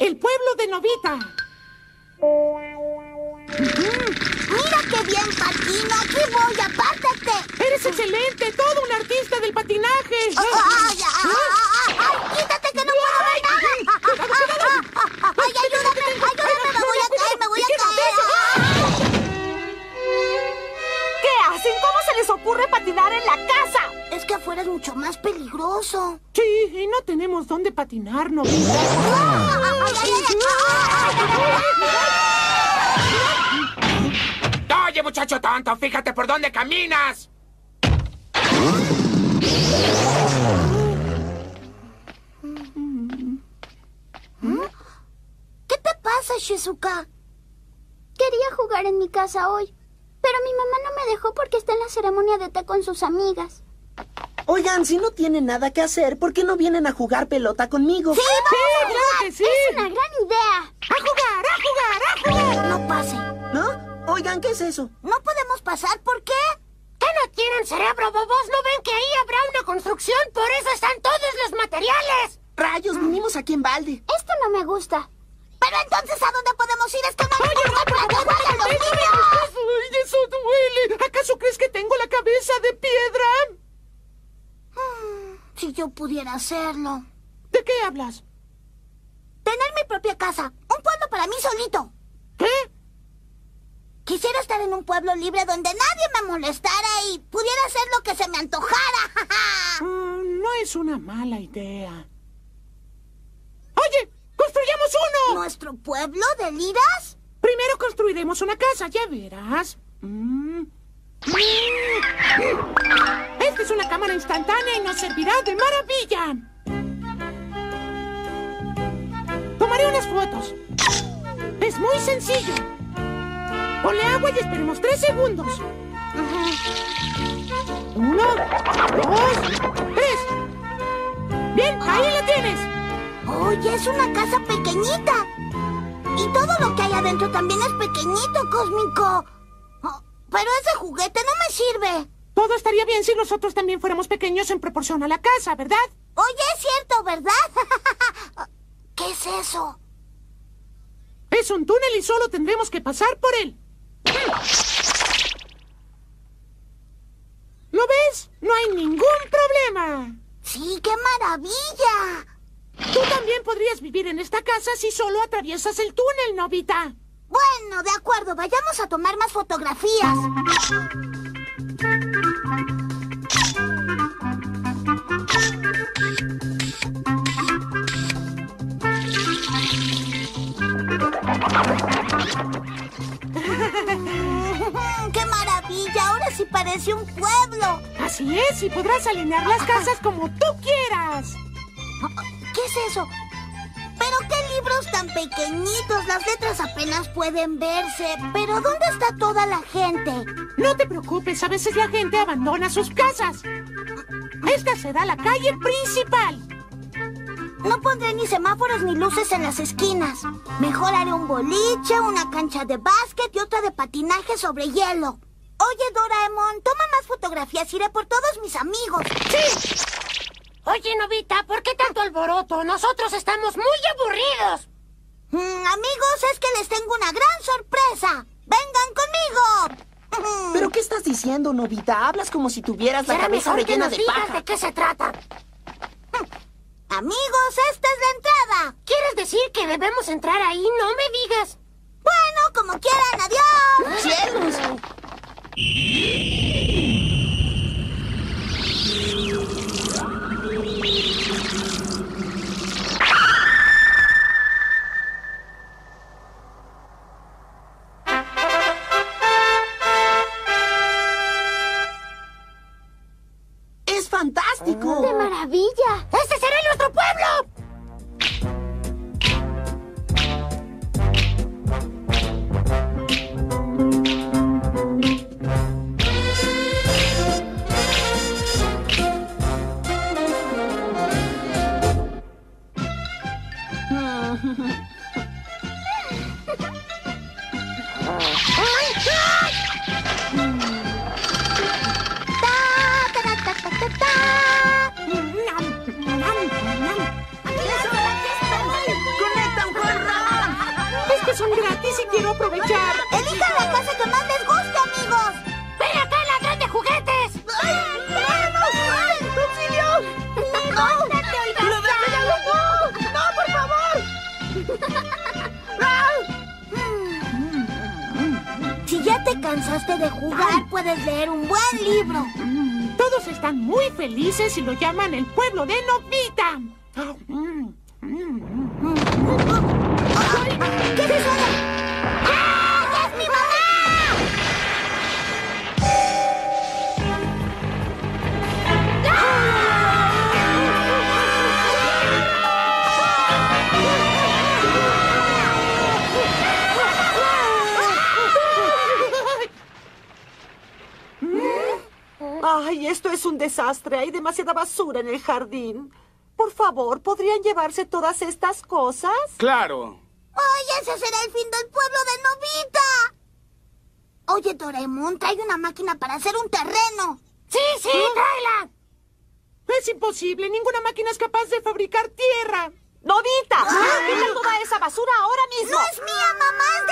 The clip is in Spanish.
el pueblo de Nobita. ¡Mira qué bien patino! ¡Aquí voy! ¡Apártate! ¡Eres excelente! ¡Todo un artista del patinaje! ¡Ay, quítate que no puedo ver nada! ¡Ay, ayúdame! ¡Ayúdame! ¡Me voy a caer! ¡Me voy a caer! ¿Qué hacen? ¿Cómo se les ocurre patinar en la casa? Es que afuera es mucho más peligroso. Sí, y no tenemos dónde patinar, Nobita. Oye, muchacho tonto, fíjate por dónde caminas. ¿Qué te pasa, Shizuka? Quería jugar en mi casa hoy, pero mi mamá no me dejó porque está en la ceremonia de té con sus amigas. Oigan, si no tienen nada que hacer, ¿por qué no vienen a jugar pelota conmigo? ¡Sí, vamos! ¡Claro que sí! ¡Es una gran idea! ¡A jugar, a jugar, a jugar! No pase. ¿No? Oigan, ¿qué es eso? No podemos pasar, ¿por qué? ¿Qué no tienen cerebro, bobos? ¿No ven que ahí habrá una construcción? Por eso están todos los materiales. Rayos, vinimos aquí en balde. Esto no me gusta. Pero entonces, ¿a dónde podemos ir? Es que no hay ¡Oye, lugar para que jueguen los niños. ¡Ay, eso duele! ¿Acaso crees que tengo la cabeza de piedra? Si yo pudiera hacerlo. ¿De qué hablas? Tener mi propia casa. Un pueblo para mí solito. ¿Qué? Quisiera estar en un pueblo libre donde nadie me molestara y pudiera hacer lo que se me antojara. No es una mala idea. ¡Oye! ¡Construyamos uno! ¿Nuestro pueblo de liras? Primero construiremos una casa, ya verás. Esta es una cámara instantánea y nos servirá de maravilla. Tomaré unas fotos. Es muy sencillo. Ponle agua y esperemos 3 segundos. 1, 2, 3. Bien, ahí la tienes. Oye, es una casa pequeñita. Y todo lo que hay adentro también es pequeñito, Cósmico. Oh, pero ese juguete no me sirve. Todo estaría bien si nosotros también fuéramos pequeños en proporción a la casa, ¿verdad? Oye, es cierto, ¿verdad? ¿Qué es eso? Es un túnel y solo tendremos que pasar por él. ¿Lo ves? No hay ningún problema. Sí, qué maravilla. Tú también podrías vivir en esta casa si solo atraviesas el túnel, Nobita. Bueno, de acuerdo, vayamos a tomar más fotografías. ¡Qué maravilla! Ahora sí parece un pueblo. Así es, y podrás alinear las casas como tú quieras. ¿Qué es eso? Pero qué libros tan pequeñitos, las letras apenas pueden verse. Pero ¿dónde está toda la gente? No te preocupes, a veces la gente abandona sus casas. Esta será la calle principal. No pondré ni semáforos ni luces en las esquinas. Mejor haré un boliche, una cancha de básquet y otra de patinaje sobre hielo. Oye, Doraemon, toma más fotografías, iré por todos mis amigos. ¡Sí! Oye, Nobita, ¿por qué tanto alboroto? Nosotros estamos muy aburridos. Amigos, es que les tengo una gran sorpresa. ¡Vengan conmigo! ¿Pero qué estás diciendo, Nobita? Hablas como si tuvieras la Será cabeza mejor que rellena nos de digas paja. de qué se trata. Amigos, esta es la entrada. ¿Quieres decir que debemos entrar ahí? No me digas. Bueno, como quieran, adiós. ¡Cielos! ¡Es fantástico! ¡Qué maravilla! ¡Este será nuestro pueblo! ¡Conecta un juego cansaste de jugar, puedes leer un buen libro. Todos están muy felices y lo llaman el pueblo de Novita. ¿Qué es eso? ¡Ah! ¡Es mi mamá! Ay, esto es un desastre. Hay demasiada basura en el jardín. Por favor, ¿podrían llevarse todas estas cosas? Claro. ¡Ay, ese será el fin del pueblo de Novita! Oye, Doraemon, trae una máquina para hacer un terreno. Sí, tráela. Es imposible. Ninguna máquina es capaz de fabricar tierra. ¡Novita! ¡Quita toda esa basura ahora mismo! ¡No es mía, mamá! ¡Es de